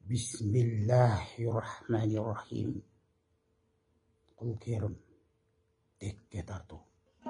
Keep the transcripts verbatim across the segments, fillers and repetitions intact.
Bismillahirrahmanirrahim. Құл керім текке тарту.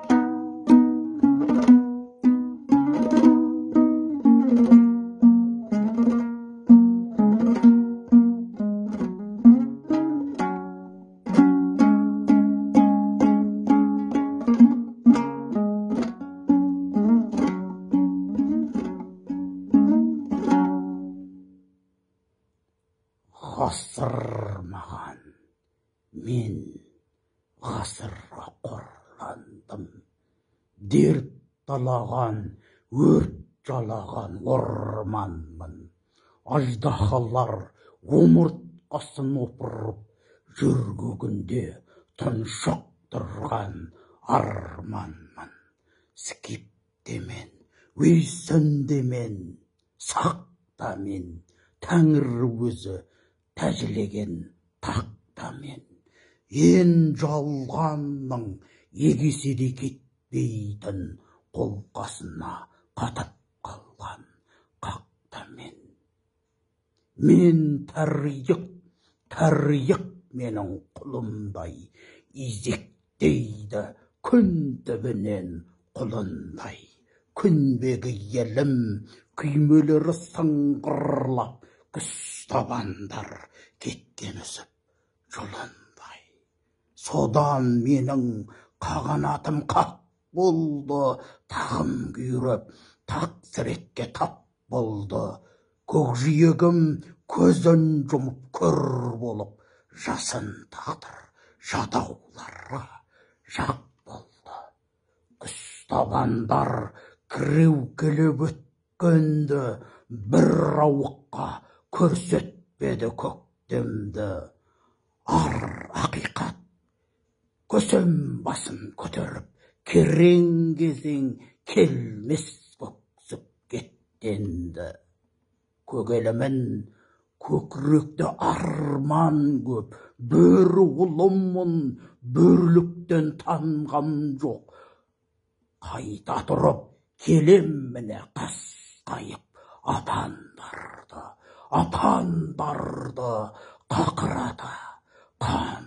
Ғасыр маған, мен ғасырға қорландым. Дерт талаған, өрт жалаған орманмын. Аждахалар омыртқасын опырып, жүргөгінде тұншықтырған арманмын. Скипте-мен, Уилсонде-мен, сақта-мен, Тәңір өзі тәжілеген тақтамен. Ен жалғанның егесе де кетпейтін қолқасына қатып қалған қақтамен. Мен тәрйік, тәрйік менің құлымдай, изектейді күн түбінен құлындай. Күнбегі елім күймелері сыңғырлап, күз табандар кеткен үсіп жұлындай. Содан менің қағанатым қақ болды, тағым күйреп, тақсіретке тап болды. Көкжиегім көзін жұмып көр болып, жасын тағдыр жадауларға жақ болды. Күз табандар кіреукелеп өткенді, бір рауыққа көрсетпеді көктемді. Ар ақиқат көсем басын көтеріп, керең кезең келмес көксіп кеттенді. Көгелімін көкіректе арман көп, бөрі ұлымын, бөрліктен танғам жоқ. Қайта тұрып келем міне қасқайып, апандарды, апандарды қақырата қан